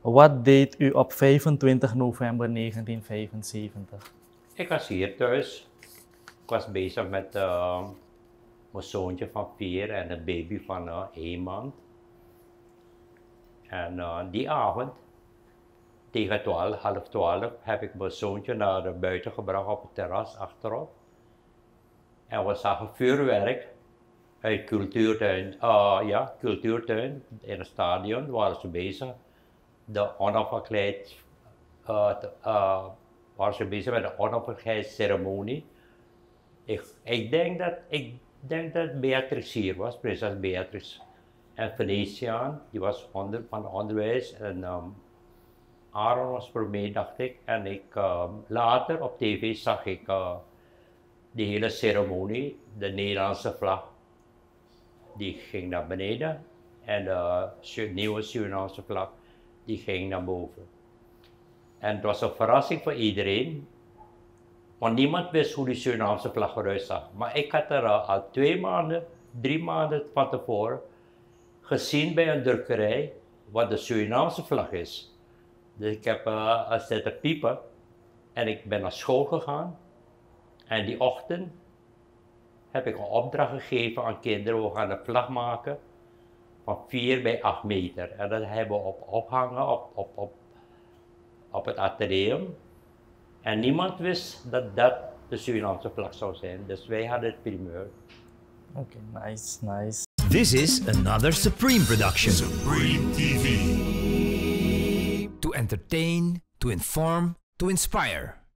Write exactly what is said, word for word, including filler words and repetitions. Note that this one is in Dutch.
Wat deed u op vijfentwintig november negentien vijfenzeventig? Ik was hier thuis. Ik was bezig met uh, mijn zoontje van vier en een baby van uh, één maand. En uh, die avond, tegen twaalf, half twaalf, heb ik mijn zoontje naar buiten gebracht op het terras achterop. En we zagen vuurwerk uit cultuurtuin, uh, ja, cultuurtuin in het stadion, waren ze bezig. De onafhankelijkheid, uh, uh, waren ze bezig met de onafhankelijkheidsceremonie. Ik, ik, denk dat, ik denk dat Beatrix hier was, prinses Beatrix. En Venetiaan, die was onder, van het onderwijs. En um, Aaron was voor mij, dacht ik. En ik, um, later op tv zag ik uh, die hele ceremonie, de Nederlandse vlag. Die ging naar beneden. En de nieuwe Surinaamse vlag, die ging naar boven. En het was een verrassing voor iedereen. Want niemand wist hoe die Surinaamse vlag eruit zag. Maar ik had er uh, al twee maanden, drie maanden van tevoren gezien bij een drukkerij wat de Surinaamse vlag is. Dus ik heb uh, zitten piepen en ik ben naar school gegaan. En die ochtend heb ik een opdracht gegeven aan kinderen. We gaan een vlag maken van vier bij acht meter. En dat hebben we op, ophangen op, op, op, op het atrium. En niemand wist dat dat de Surinaamse vlag zou zijn. Dus wij hadden het primeur. Oké, okay, nice, nice. This is another Supreme production. Supreme T V. To entertain, to inform, to inspire.